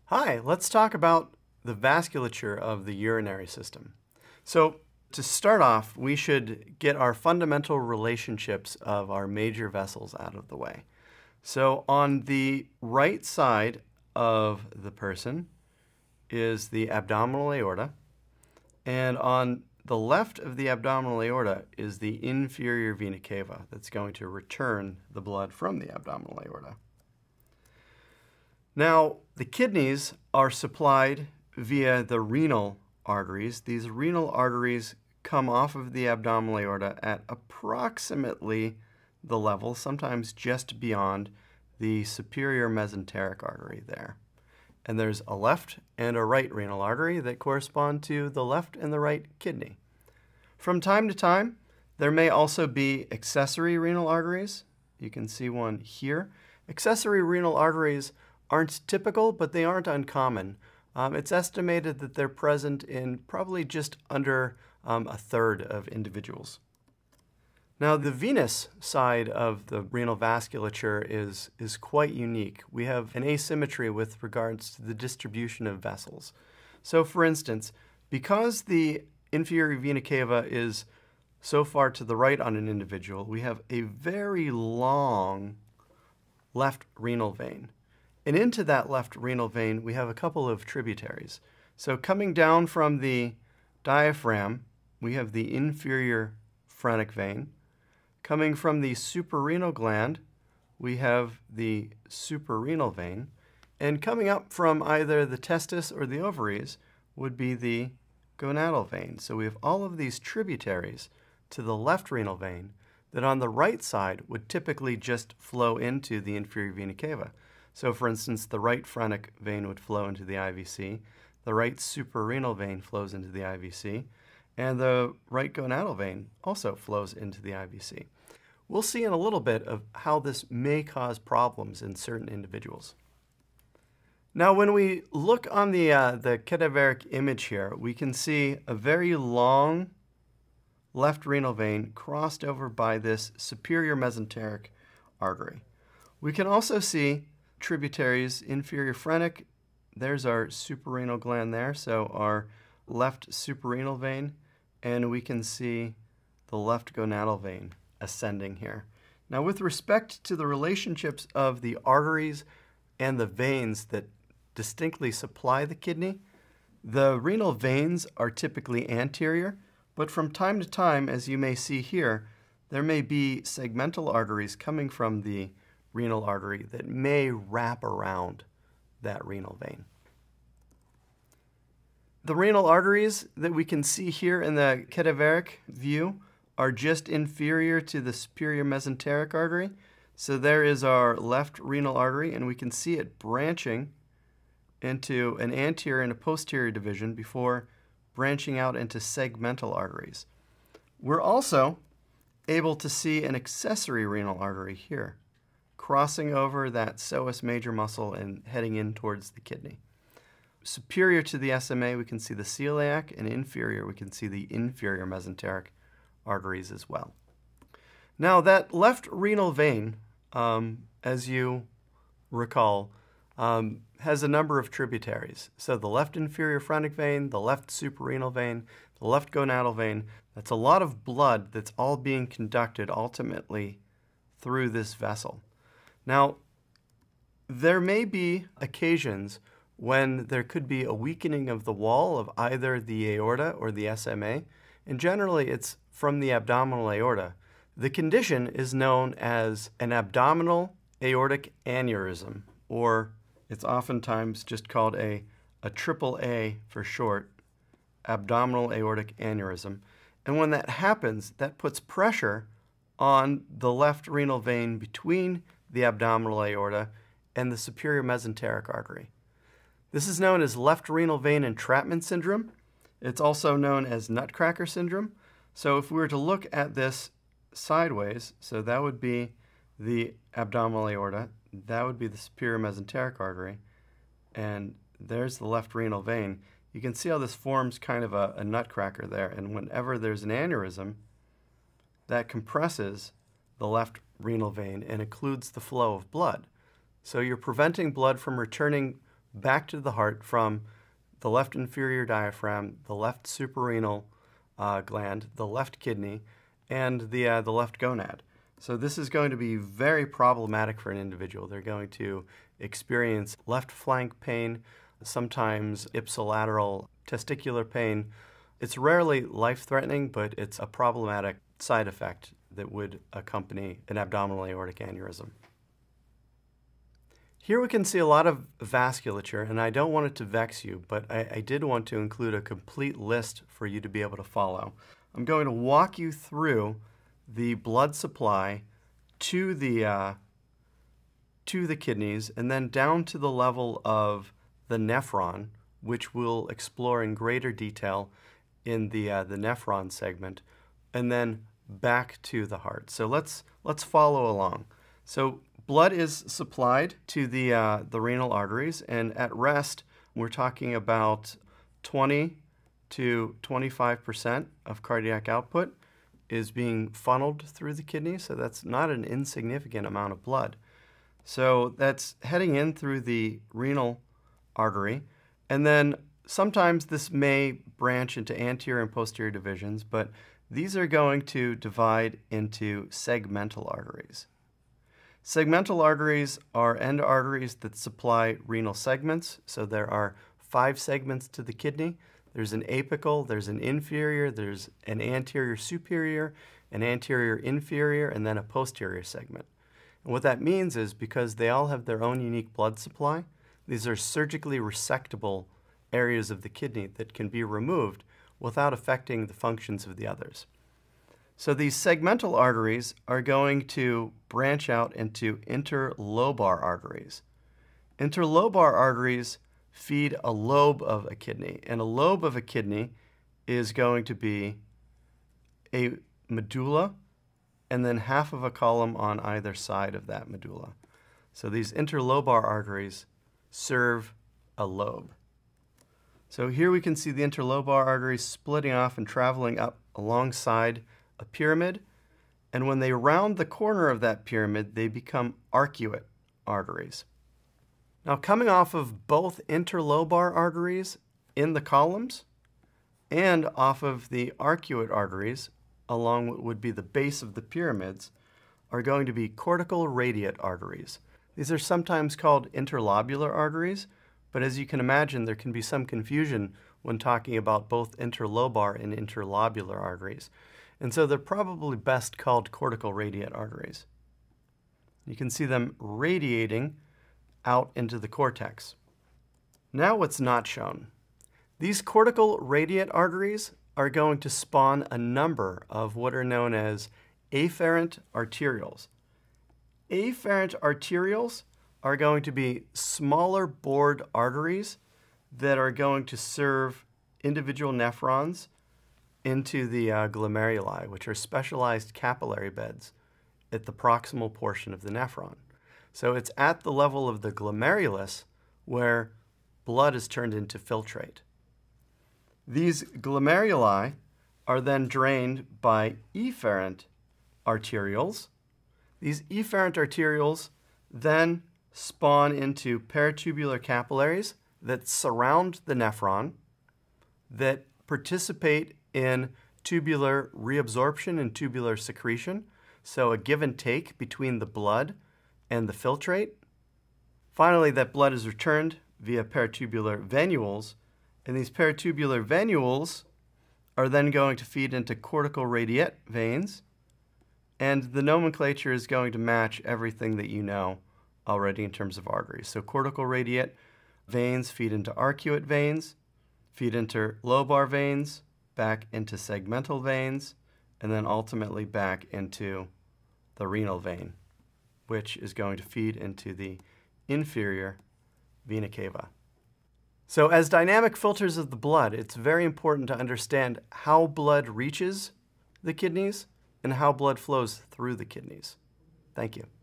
Hi, let's talk about the vasculature of the urinary system. So to start off, we should get our fundamental relationships of our major vessels out of the way. So on the right side of the person is the abdominal aorta, and on the left of the abdominal aorta is the inferior vena cava that's going to return the blood from the abdominal aorta. Now, the kidneys are supplied via the renal arteries. These renal arteries come off of the abdominal aorta at approximately the level, sometimes just beyond, the superior mesenteric artery there. And there's a left and a right renal artery that correspond to the left and the right kidney. From time to time, there may also be accessory renal arteries. You can see one here. Accessory renal arteries aren't typical, but they aren't uncommon. It's estimated that they're present in probably just under a third of individuals. Now, the venous side of the renal vasculature is quite unique. We have an asymmetry with regards to the distribution of vessels. So, for instance, because the inferior vena cava is so far to the right on an individual, we have a very long left renal vein. And into that left renal vein, we have a couple of tributaries. So coming down from the diaphragm, we have the inferior phrenic vein. Coming from the suprarenal gland, we have the suprarenal vein. And coming up from either the testis or the ovaries would be the gonadal vein. So we have all of these tributaries to the left renal vein that on the right side would typically just flow into the inferior vena cava. So for instance, the right phrenic vein would flow into the IVC, the right suprarenal vein flows into the IVC, and the right gonadal vein also flows into the IVC. We'll see in a little bit of how this may cause problems in certain individuals. Now, when we look on the cadaveric image here, we can see a very long left renal vein crossed over by this superior mesenteric artery. We can also see tributaries, inferior phrenic, there's our suprarenal gland there, so our left suprarenal vein, and we can see the left gonadal vein ascending here. Now, with respect to the relationships of the arteries and the veins that distinctly supply the kidney, the renal veins are typically anterior, but from time to time, as you may see here, there may be segmental arteries coming from the renal artery that may wrap around that renal vein. The renal arteries that we can see here in the cadaveric view are just inferior to the superior mesenteric artery. So there is our left renal artery, and we can see it branching into an anterior and a posterior division before branching out into segmental arteries. We're also able to see an accessory renal artery here, crossing over that psoas major muscle and heading in towards the kidney. Superior to the SMA, we can see the celiac, and inferior, we can see the inferior mesenteric arteries as well. Now, that left renal vein, as you recall, has a number of tributaries. So the left inferior phrenic vein, the left suprarenal vein, the left gonadal vein, that's a lot of blood that's all being conducted ultimately through this vessel. Now, there may be occasions when there could be a weakening of the wall of either the aorta or the SMA, and generally it's from the abdominal aorta. The condition is known as an abdominal aortic aneurysm, or it's oftentimes just called a AAA for short, abdominal aortic aneurysm. And when that happens, that puts pressure on the left renal vein between the abdominal aorta and the superior mesenteric artery. This is known as left renal vein entrapment syndrome. It's also known as nutcracker syndrome. So if we were to look at this sideways, so that would be the abdominal aorta, that would be the superior mesenteric artery, and there's the left renal vein. You can see how this forms kind of a nutcracker there, and whenever there's an aneurysm, that compresses the left renal vein and occludes the flow of blood. So you're preventing blood from returning back to the heart from the left inferior diaphragm, the left suprarenal gland, the left kidney, and the left gonad. So this is going to be very problematic for an individual. They're going to experience left flank pain, sometimes ipsilateral testicular pain. It's rarely life-threatening, but it's a problematic side effect that would accompany an abdominal aortic aneurysm. Here we can see a lot of vasculature, and I don't want it to vex you, but I did want to include a complete list for you to be able to follow. I'm going to walk you through the blood supply to the kidneys and then down to the level of the nephron, which we'll explore in greater detail in the nephron segment, and then back to the heart. So let's follow along. So blood is supplied to the renal arteries, and at rest we're talking about 20 to 25% of cardiac output is being funneled through the kidney, so that's not an insignificant amount of blood. So that's heading in through the renal artery, and then sometimes this may branch into anterior and posterior divisions, but these are going to divide into segmental arteries. Segmental arteries are end arteries that supply renal segments, so there are 5 segments to the kidney. There's an apical, there's an inferior, there's an anterior superior, an anterior inferior, and then a posterior segment. And what that means is because they all have their own unique blood supply, these are surgically resectable areas of the kidney that can be removed without affecting the functions of the others. So these segmental arteries are going to branch out into interlobar arteries. Interlobar arteries feed a lobe of a kidney, and a lobe of a kidney is going to be a medulla and then half of a column on either side of that medulla. So these interlobar arteries serve a lobe. So here we can see the interlobar arteries splitting off and traveling up alongside a pyramid, and when they round the corner of that pyramid, they become arcuate arteries. Now, coming off of both interlobar arteries in the columns and off of the arcuate arteries along what would be the base of the pyramids are going to be cortical radiate arteries. These are sometimes called interlobular arteries, but as you can imagine, there can be some confusion when talking about both interlobar and interlobular arteries. And so they're probably best called cortical radiate arteries. You can see them radiating out into the cortex. Now what's not shown. These cortical radiate arteries are going to spawn a number of what are known as afferent arterioles. Afferent arterioles are going to be smaller bored arteries that are going to serve individual nephrons into the glomeruli, which are specialized capillary beds at the proximal portion of the nephron. So it's at the level of the glomerulus where blood is turned into filtrate. These glomeruli are then drained by efferent arterioles. These efferent arterioles then spawn into peritubular capillaries that surround the nephron, that participate in tubular reabsorption and tubular secretion, so a give and take between the blood and the filtrate. Finally, that blood is returned via peritubular venules, and these peritubular venules are then going to feed into cortical radiate veins, and the nomenclature is going to match everything that you know already in terms of arteries. So cortical radiate veins feed into arcuate veins, feed into lobar veins, back into segmental veins, and then ultimately back into the renal vein, which is going to feed into the inferior vena cava. So as dynamic filters of the blood, it's very important to understand how blood reaches the kidneys and how blood flows through the kidneys. Thank you.